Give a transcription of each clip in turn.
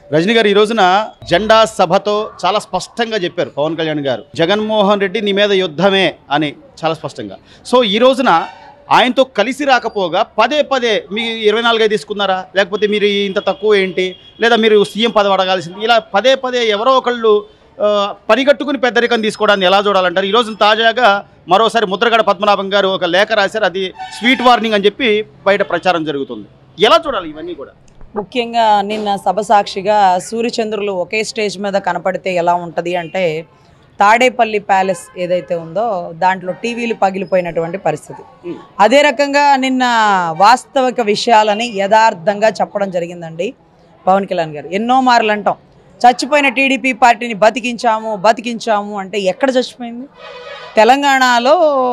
రజనీ గారు ఈ రోజున జెండా సభతో చాలా స్పష్టంగా చెప్పారు పవన్ కళ్యాణ్ గారు, జగన్మోహన్ రెడ్డి నీ మీద యుద్ధమే అని చాలా స్పష్టంగా. సో ఈ రోజున ఆయనతో కలిసి రాకపోగా పదే పదే మీ 24 తీసుకున్నారా, లేకపోతే మీరు ఇంత తక్కువ ఏంటి, లేదా మీరు సీఎం పదవి అడగాల్సింది, ఇలా పదే పదే ఎవరో ఒకళ్ళు పనిగట్టుకుని పెద్దరికం తీసుకోవడాన్ని ఎలా చూడాలంటారు? ఈ రోజున తాజాగా మరోసారి ముద్రగడ పద్మనాభం గారు ఒక లేఖ రాశారు, అది స్వీట్ వార్నింగ్ అని చెప్పి బయట ప్రచారం జరుగుతుంది. ఎలా చూడాలి ఇవన్నీ కూడా? ముఖ్యంగా నిన్న సభ సాక్షిగా సూర్యచంద్రులు ఒకే స్టేజ్ మీద కనపడితే ఎలా ఉంటుంది అంటే, తాడేపల్లి ప్యాలెస్ ఏదైతే ఉందో దాంట్లో టీవీలు పగిలిపోయినటువంటి పరిస్థితి. అదే రకంగా నిన్న వాస్తవిక విషయాలని యథార్థంగా చెప్పడం జరిగిందండి పవన్ కళ్యాణ్ గారు. ఎన్నో మార్లు అంటాం చచ్చిపోయిన టీడీపీ పార్టీని బతికించాము అంటే ఎక్కడ చచ్చిపోయింది? తెలంగాణలో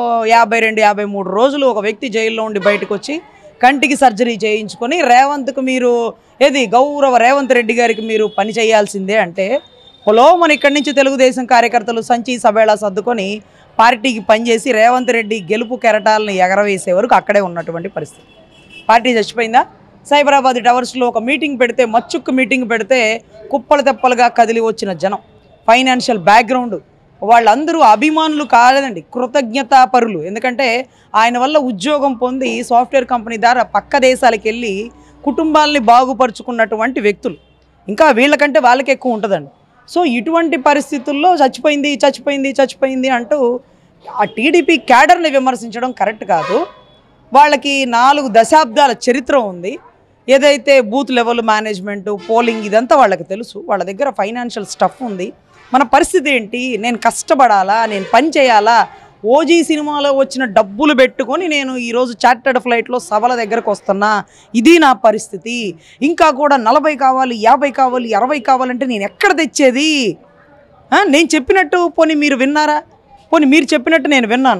52-53 రోజులు ఒక వ్యక్తి జైల్లో ఉండి బయటకు వచ్చి కంటికి సర్జరీ చేయించుకొని రేవంత్కు మీరు గౌరవ రేవంత్ రెడ్డి గారికి మీరు పని చేయాల్సిందే అంటే, మన ఇక్కడి నుంచి తెలుగుదేశం కార్యకర్తలు సంచి సబేళా సర్దుకొని పార్టీకి పనిచేసి రేవంత్ రెడ్డి గెలుపు కెరటాలను ఎగరవేసే వరకు అక్కడే ఉన్నటువంటి పరిస్థితి. పార్టీ చచ్చిపోయిందా? సైబరాబాద్ టవర్స్లో ఒక మీటింగ్ పెడితే, మచ్చుక్కు మీటింగ్ పెడితే కుప్పలు తెప్పలుగా కదిలి వచ్చిన జనం, ఫైనాన్షియల్ బ్యాక్గ్రౌండ్, వాళ్ళందరూ అభిమానులు కాలేదండి, కృతజ్ఞతాపరులు. ఎందుకంటే ఆయన వల్ల ఉద్యోగం పొంది సాఫ్ట్వేర్ కంపెనీ ద్వారా పక్క దేశాలకు వెళ్ళి కుటుంబాలని బాగుపరుచుకున్నటువంటి వ్యక్తులు. ఇంకా వీళ్ళకంటే వాళ్ళకి ఎక్కువ ఉంటుందండి. సో ఇటువంటి పరిస్థితుల్లో చచ్చిపోయింది అంటూ ఆ టీడీపీ క్యాడర్ని విమర్శించడం కరెక్ట్ కాదు. వాళ్ళకి 4 దశాబ్దాల చరిత్ర ఉంది. ఏదైతే బూత్ లెవెల్ మేనేజ్మెంటు, పోలింగ్ ఇదంతా వాళ్ళకి తెలుసు. వాళ్ళ దగ్గర ఫైనాన్షియల్ స్టఫ్ ఉంది. మన పరిస్థితి ఏంటి? నేను కష్టపడాలా, నేను పని చేయాలా, ఓజీ సినిమాలో వచ్చిన డబ్బులు పెట్టుకొని నేను ఈరోజు చార్టర్డ్ ఫ్లైట్లో సభల దగ్గరకు వస్తున్నా, ఇది నా పరిస్థితి. ఇంకా కూడా 40 కావాలి, 50 కావాలి, 60 కావాలంటే నేను ఎక్కడ తెచ్చేది? నేను చెప్పినట్టు పోనీ మీరు విన్నారా? పోనీ మీరు చెప్పినట్టు నేను విన్నాను.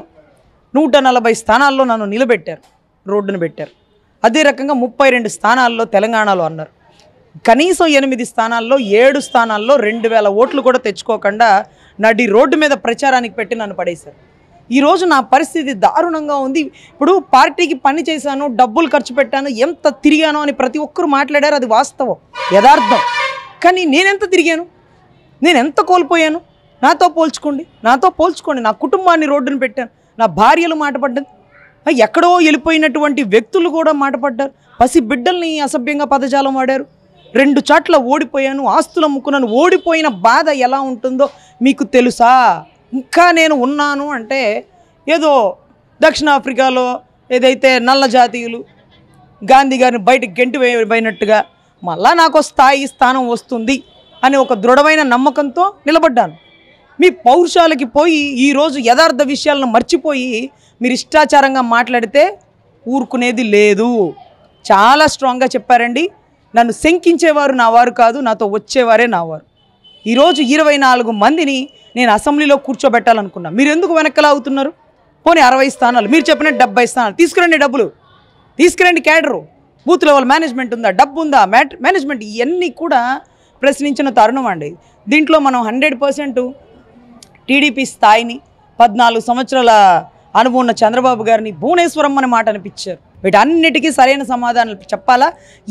140 స్థానాల్లో నన్ను నిలబెట్టారు, రోడ్డును పెట్టారు. అదే రకంగా 32 స్థానాల్లో తెలంగాణలో అన్నారు. కనీసం 8 స్థానాల్లో 7 స్థానాల్లో 2000 ఓట్లు కూడా తెచ్చుకోకుండా నడి రోడ్డు మీద ప్రచారానికి పెట్టి నన్ను పడేశారు. ఈరోజు నా పరిస్థితి దారుణంగా ఉంది. ఇప్పుడు పార్టీకి పని చేశాను, డబ్బులు ఖర్చు పెట్టాను, ఎంత తిరిగాను అని ప్రతి ఒక్కరు మాట్లాడారు. అది వాస్తవం, యథార్థం. కానీ నేనెంత తిరిగాను, నేను ఎంత కోల్పోయాను? నాతో పోల్చుకోండి. నా కుటుంబాన్ని రోడ్డును పెట్టాను, నా భార్యలు మాటపడ్డారు, ఎక్కడో వెళ్ళిపోయినటువంటి వ్యక్తులు కూడా మాటపడ్డారు, పసి బిడ్డల్ని అసభ్యంగా పదజాలం వాడారు, 2 చోట్ల ఓడిపోయాను, ఆస్తులు అమ్ముకున్నాను. ఓడిపోయిన బాధ ఎలా ఉంటుందో మీకు తెలుసా? ఇంకా నేను ఉన్నాను అంటే ఏదో దక్షిణాఫ్రికాలో ఏదైతే నల్ల జాతీయులు గాంధీ గారిని బయటకు గెంటి వేయబడినట్టుగా మళ్ళా నాకు స్థానం వస్తుంది అని ఒక దృఢమైన నమ్మకంతో నిలబడ్డాను. మీ పౌరుషాలకి పోయి ఈరోజు యథార్థ విషయాలను మర్చిపోయి మీరు ఇష్టాచారంగా మాట్లాడితే ఊరుకునేది లేదు. చాలా స్ట్రాంగ్గా చెప్పారండి. నన్ను శంకించేవారు నా వారు కాదు, నాతో వచ్చేవారే నా వారు. ఈరోజు 24 మందిని నేను అసెంబ్లీలో కూర్చోబెట్టాలనుకున్నా. మీరు ఎందుకు వెనక్కలాగుతున్నారు? పోనీ 60 స్థానాలు, మీరు చెప్పినట్టు 70 స్థానాలు తీసుకురండి, డబ్బులు తీసుకురండి, క్యాడరు, బూత్ లెవెల్ మేనేజ్మెంట్ ఉందా, డబ్బు ఉందా, మేనేజ్మెంట్, ఇవన్నీ కూడా ప్రశ్నించిన తరుణం అండి. దీంట్లో మనం 100% టీడీపీ స్థాయిని 14 సంవత్సరాల అనుభవం ఉన్న చంద్రబాబు గారిని భువనేశ్వరం అనే మాట అనిపించారు. వీటన్నిటికీ సరైన సమాధానాలు చెప్పాలా?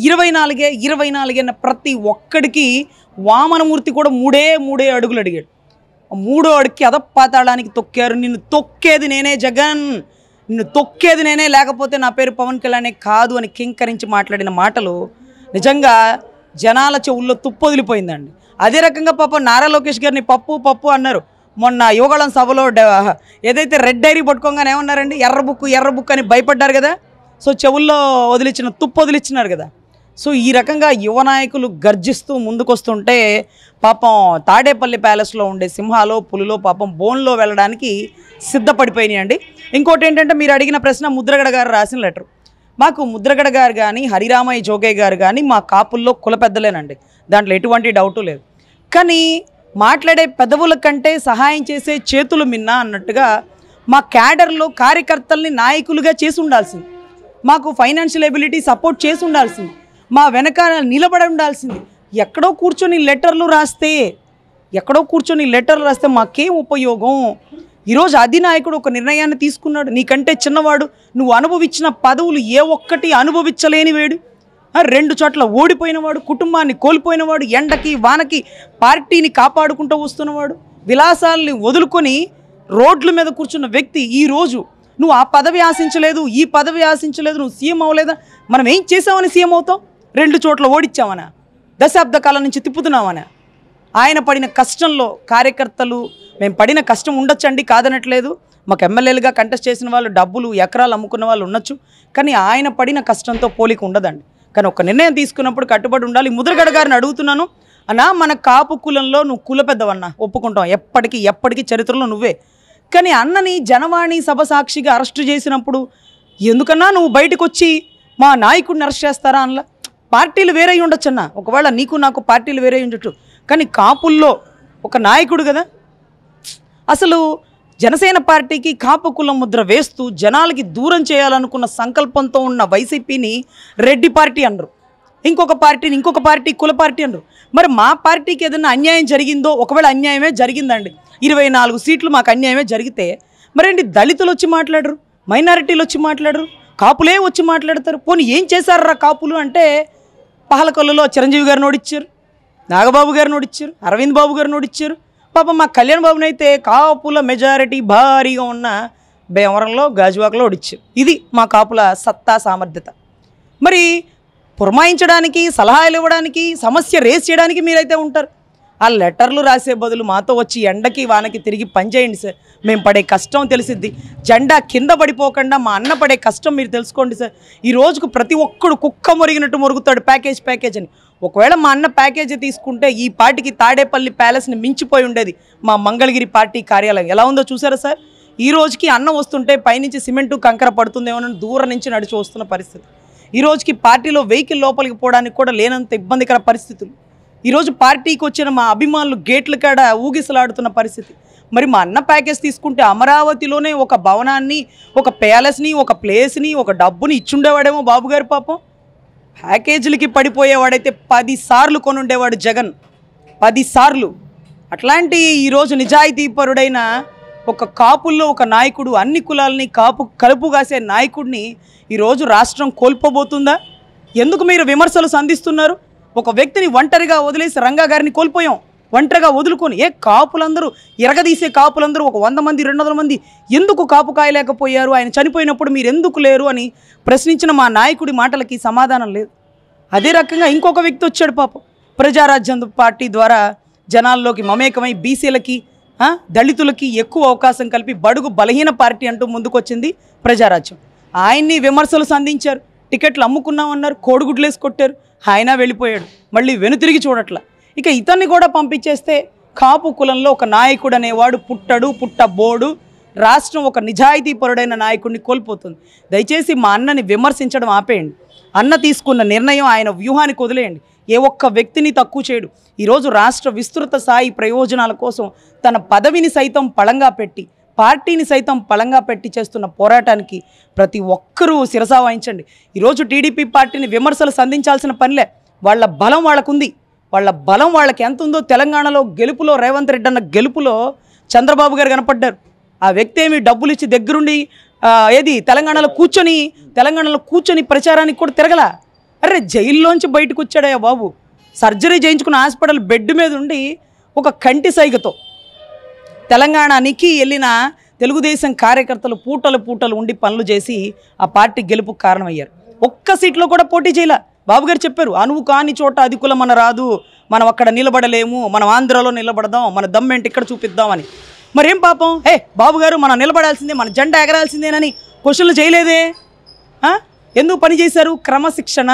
24 అన్న ప్రతి ఒక్కడికి వామనమూర్తి కూడా 3 అడుగులు అడిగాడు. 3వ అడుగుకి అధపాతాళానికి తొక్కారు. నిన్ను తొక్కేది నేనే జగన్, నిన్ను తొక్కేది నేనే, లేకపోతే నా పేరు పవన్ కళ్యాణే కాదు అని కింకరించి మాట్లాడిన మాటలు నిజంగా జనాల చెవుల్లో తుప్పొదిలిపోయిందండి. అదే రకంగా పాపం నారా లోకేష్ గారిని పప్పు అన్నారు. మొన్న యువగళం సభలో ఏదైతే రెడ్ డైరీ పట్టుకోగానే ఏమన్నారండి? ఎర్ర బుక్ అని భయపడ్డారు కదా. సో చెవుల్లో వదిలిచ్చినారు కదా. సో ఈ రకంగా యువ నాయకులు గర్జిస్తూ ముందుకొస్తుంటే పాపం తాడేపల్లి ప్యాలెస్లో ఉండే సింహాలో పులిలో పాపం బోన్లో వెళ్ళడానికి సిద్ధపడిపోయినాయండి. ఇంకోటి ఏంటంటే, మీరు అడిగిన ప్రశ్న ముద్రగడ గారు రాసిన లెటర్. మాకు ముద్రగడ గారు కానీ హరిరామయ్య జోగయ్య గారు కానీ మా కాపుల్లో కుల పెద్దలేనండి, దాంట్లో ఎటువంటి డౌటు లేదు. కానీ మాట్లాడే పెదవుల కంటే సహాయం చేసే చేతులు మిన్నా అన్నట్టుగా మా క్యాడర్లో కార్యకర్తల్ని నాయకులుగా చేసి ఉండాల్సింది, మాకు ఫైనాన్షియల్ ఎబిలిటీ సపోర్ట్ చేసి ఉండాల్సింది, మా వెనక నిలబడి ఉండాల్సింది. ఎక్కడో కూర్చొని లెటర్లు రాస్తే మాకేం ఉపయోగం? ఈరోజు అధినాయకుడు ఒక నిర్ణయాన్ని తీసుకున్నాడు. నీకంటే చిన్నవాడు, నువ్వు అనుభవించిన పదవులు ఏ ఒక్కటి అనుభవించలేని వేడు. 2 చోట్ల ఓడిపోయినవాడు, కుటుంబాన్ని కోల్పోయినవాడు, ఎండకి వానకి పార్టీని కాపాడుకుంటూ వస్తున్నవాడు, విలాసాలని వదులుకొని రోడ్ల మీద కూర్చున్న వ్యక్తి ఈరోజు నువ్వు ఆ పదవి ఆశించలేదు, ఈ పదవి ఆశించలేదు, నువ్వు సీఎం అవ్వలేదా? మనం ఏం చేసామని సీఎం అవుతాం? 2 చోట్ల ఓడిచ్చామనా? దశాబ్ద కాలం నుంచి తిప్పుతున్నామనా? ఆయన పడిన కష్టంలో కార్యకర్తలు మేము పడిన కష్టం ఉండొచ్చండి, కాదనట్లేదు. మాకు ఎమ్మెల్యేలుగా కంటెస్ట్ చేసిన వాళ్ళు డబ్బులు ఎకరాలు అమ్ముకున్న వాళ్ళు ఉండొచ్చు, కానీ ఆయన పడిన కష్టంతో పోలిక ఉండదండి. కానీ ఒక నిర్ణయం తీసుకున్నప్పుడు కట్టుబడి ఉండాలి. ముద్రగడ గారిని అడుగుతున్నాను, అన్నా మన కాపు కులంలో నువ్వు కుల పెద్దవన్నా ఒప్పుకుంటాం, ఎప్పటికీ చరిత్రలో నువ్వే. కానీ అన్నని జనవాణి సభ సాక్షిగా అరెస్టు చేసినప్పుడు ఎందుకన్నా నువ్వు బయటకు వచ్చి మా నాయకుడిని అరెస్ట్ చేస్తారా? అన్నలా పార్టీలు వేరే ఉండొచ్చు అన్న, ఒకవేళ నీకు నాకు పార్టీలు వేరే ఉండొచ్చు, కానీ కాపుల్లో ఒక నాయకుడు కదా. అసలు జనసేన పార్టీకి కాపు కులం ముద్ర వేస్తూ జనాలకి దూరం చేయాలనుకున్న సంకల్పంతో ఉన్న వైసీపీని రెడ్డి పార్టీ అనరు, ఇంకొక పార్టీ కుల పార్టీ అనరు. మరి మా పార్టీకి ఏదైనా అన్యాయం జరిగిందో, ఒకవేళ అన్యాయమే జరిగిందండి, 24 సీట్లు మాకు అన్యాయమే జరిగితే మరేంటి దళితులు వచ్చి మాట్లాడరు, మైనారిటీలు వచ్చి మాట్లాడరు, కాపులే వచ్చి మాట్లాడతారు? పోనీ ఏం చేశారా కాపులు అంటే, పహలకొల్లులో చిరంజీవి గారిని ఓడిచ్చారు, నాగబాబు గారిని ఓడిచ్చారు, అరవింద్ బాబు గారిని ఓడిచ్చారు. పాపం మా కళ్యాణ్ బాబుని అయితే కాపుల మెజారిటీ భారీగా ఉన్న భీమవరంలో గాజువాకలో ఓడిచ్చారు. ఇది మా కాపుల సత్తా సామర్థ్యత. మరి పురమాయించడానికి, సలహాలు ఇవ్వడానికి, సమస్య రేస్ చేయడానికి మీరైతే ఉంటారు. ఆ లెటర్లు రాసే బదులు మాతో వచ్చి ఎండకి వానకి తిరిగి పనిచేయండి సార్, మేము పడే కష్టం తెలిసిద్ది. జెండా కింద పడిపోకుండా మా అన్న పడే కష్టం మీరు తెలుసుకోండి సార్. ఈ రోజుకు ప్రతి ఒక్కడు కుక్క మురిగినట్టు మురుగుతాడు ప్యాకేజ్ అని. ఒకవేళ మా అన్న ప్యాకేజీ తీసుకుంటే ఈ పార్టీకి తాడేపల్లి ప్యాలెస్ని మించిపోయి ఉండేది మా మంగళగిరి పార్టీ కార్యాలయం. ఎలా ఉందో చూసారా సార్? ఈ రోజుకి అన్న వస్తుంటే పైనుంచి సిమెంటు కంకర పడుతుందేమోనని దూరం నుంచి నడిచి వస్తున్న పరిస్థితి. ఈ రోజుకి పార్టీలో వెహికల్ లోపలికి పోవడానికి కూడా లేనంత ఇబ్బందికర పరిస్థితులు. ఈరోజు పార్టీకి వచ్చిన మా అభిమానులు గేట్ల కాడ ఊగిసలాడుతున్న పరిస్థితి. మరి మా అన్న ప్యాకేజ్ తీసుకుంటే అమరావతిలోనే ఒక భవనాన్ని, ఒక ప్యాలెస్ని, ఒక ప్లేస్ని, ఒక డబ్బుని ఇచ్చుండేవాడేమో బాబు గారు. పాపం ప్యాకేజీలకి పడిపోయేవాడైతే 10 సార్లు కొనుండేవాడు జగన్, 10 సార్లు. అట్లాంటి ఈరోజు నిజాయితీపరుడైన ఒక కాపుల్లో ఒక నాయకుడు, అన్ని కులాలని కలుపుగాసే నాయకుడిని ఈరోజు రాష్ట్రం కోల్పోబోతుందా? ఎందుకు మీరు విమర్శలు సంధిస్తున్నారు? ఒక వ్యక్తిని ఒంటరిగా వదిలేసి రంగా గారిని కోల్పోయాం, ఒంటరిగా వదులుకొని. కాపులందరూ ఎరగదీసే కాపులందరూ ఒక 100 మంది 200 మంది ఎందుకు కాపు కాయలేకపోయారు, ఆయన చనిపోయినప్పుడు మీరు ఎందుకు లేరు అని ప్రశ్నించిన మా నాయకుడి మాటలకి సమాధానం లేదు. అదే రకంగా ఇంకొక వ్యక్తి వచ్చాడు పాపం, ప్రజారాజ్యం పార్టీ ద్వారా జనాల్లోకి మమేకమై బీసీలకి, దళితులకి ఎక్కువ అవకాశం కలిపి బడుగు బలహీన పార్టీ అంటూ ముందుకొచ్చింది ప్రజారాజ్యం. ఆయన్ని విమర్శలు సంధించారు, టికెట్లు అమ్ముకున్నామన్నారు, కోడిగుడ్లేసి కొట్టారు, ఆయన వెళ్ళిపోయాడు, మళ్ళీ వెనుతిరిగి చూడట్ల. ఇక ఇతన్ని కూడా పంపించేస్తే కాపు కులంలో ఒక నాయకుడు అనేవాడు పుట్టబోడు. రాష్ట్రం ఒక నిజాయితీపరుడైన నాయకుడిని కోల్పోతుంది. దయచేసి మా అన్నని విమర్శించడం ఆపేయండి. అన్న తీసుకున్న నిర్ణయం ఆయన వ్యూహానికి వదిలేయండి. ఏ ఒక్క వ్యక్తిని తక్కువ చేయడు. ఈరోజు రాష్ట్ర విస్తృత స్థాయి ప్రయోజనాల కోసం తన పదవిని సైతం పళంగా పెట్టి, పార్టీని సైతం పళంగా పెట్టి చేస్తున్న పోరాటానికి ప్రతి ఒక్కరూ శిరసా వహించండి. ఈరోజు టీడీపీ పార్టీని విమర్శలు సంధించాల్సిన పనిలే, వాళ్ళ బలం వాళ్ళకుంది. వాళ్ళ బలం వాళ్ళకి ఎంత ఉందో తెలంగాణలో గెలుపులో, రేవంత్ రెడ్డి అన్న గెలుపులో చంద్రబాబు గారు కనపడ్డారు. ఆ వ్యక్తి ఏమి డబ్బులు ఇచ్చి దగ్గరుండి తెలంగాణలో కూర్చొని ప్రచారానికి కూడా తిరగలా. అరే జైల్లోంచి బయటకు వచ్చాడయ్యా బాబు, సర్జరీ చేయించుకున్న హాస్పిటల్ బెడ్ మీద ఉండి ఒక కంటి సైగతో తెలంగాణకి వెళ్ళిన తెలుగుదేశం కార్యకర్తలు పూటలు ఉండి పనులు చేసి ఆ పార్టీ గెలుపుకు కారణమయ్యారు. ఒక్క సీట్లో కూడా పోటీ చేయలే. బాబు గారు చెప్పారు, అనువు కాని చోట అధికులం మన రాదు, మనం అక్కడ నిలబడలేము, మనం ఆంధ్రాలో నిలబడదాం, మన దమ్మేంటి ఇక్కడ చూపిద్దామని. మరేం పాపం, బాబు గారు మనం నిలబడాల్సిందే, మన జెండా ఎగరాల్సిందేనని క్వశ్చన్లు చేయలేదే. ఎందుకు పని చేశారు? క్రమశిక్షణ.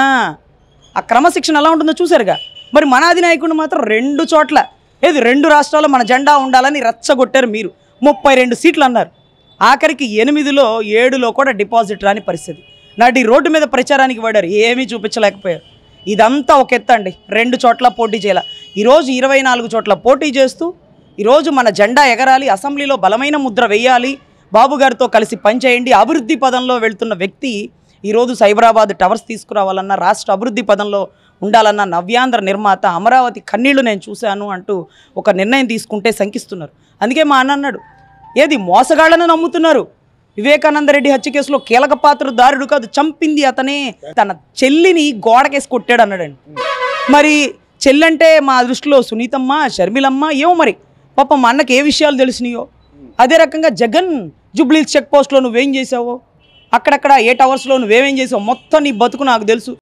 ఆ క్రమశిక్షణ ఎలా ఉంటుందో చూశారుగా. మరి మన అధినాయకుడిని మాత్రం 2 చోట్ల 2 రాష్ట్రాల్లో మన జెండా ఉండాలని రెచ్చగొట్టారు మీరు. 32 సీట్లు అన్నారు, ఆఖరికి 8లో 7లో కూడా డిపాజిట్ రాని పరిస్థితి. నాటి రోడ్డు మీద ప్రచారానికి వాడారు, ఏమీ చూపించలేకపోయారు. ఇదంతా ఒక ఎత్తు అండి. 2 చోట్ల పోటీ చేయాల. ఈరోజు 24 చోట్ల పోటీ చేస్తూ ఈరోజు మన జెండా ఎగరాలి, అసెంబ్లీలో బలమైన ముద్ర వేయాలి, బాబు గారితో కలిసి పనిచేయండి, అభివృద్ధి పదంలో వెళ్తున్న వ్యక్తి ఈరోజు సైబరాబాద్ టవర్స్ తీసుకురావాలన్నా, రాష్ట్ర అభివృద్ధి పదంలో ఉండాలన్న నవ్యాంధ్ర నిర్మాత అమరావతి కన్నీళ్లు నేను చూశాను అంటూ ఒక నిర్ణయం తీసుకుంటే శంకిస్తున్నారు. అందుకే మా అన్న అన్నాడు, మోసగాళ్లను నమ్ముతున్నారు, వివేకానంద రెడ్డి హత్య కేసులో కీలక పాత్రధారుడు కాదు, చంపింది అతనే. తన చెల్లిని గోడకేసి కొట్టాడు అన్నాడండి. మరి చెల్లంటే మా దృష్టిలో సునీతమ్మ, షర్మిలమ్మ, ఏమో మరి పాపం మా అన్నకి ఏ విషయాలు తెలిసినాయో. అదే రకంగా జగన్ జూబ్లీ చెక్ పోస్ట్లో నువ్వేం చేసావో, అక్కడక్కడ 8 అవర్స్లో నువ్వేమేం చేసావు, మొత్తం నీ బతుకు నాకు తెలుసు.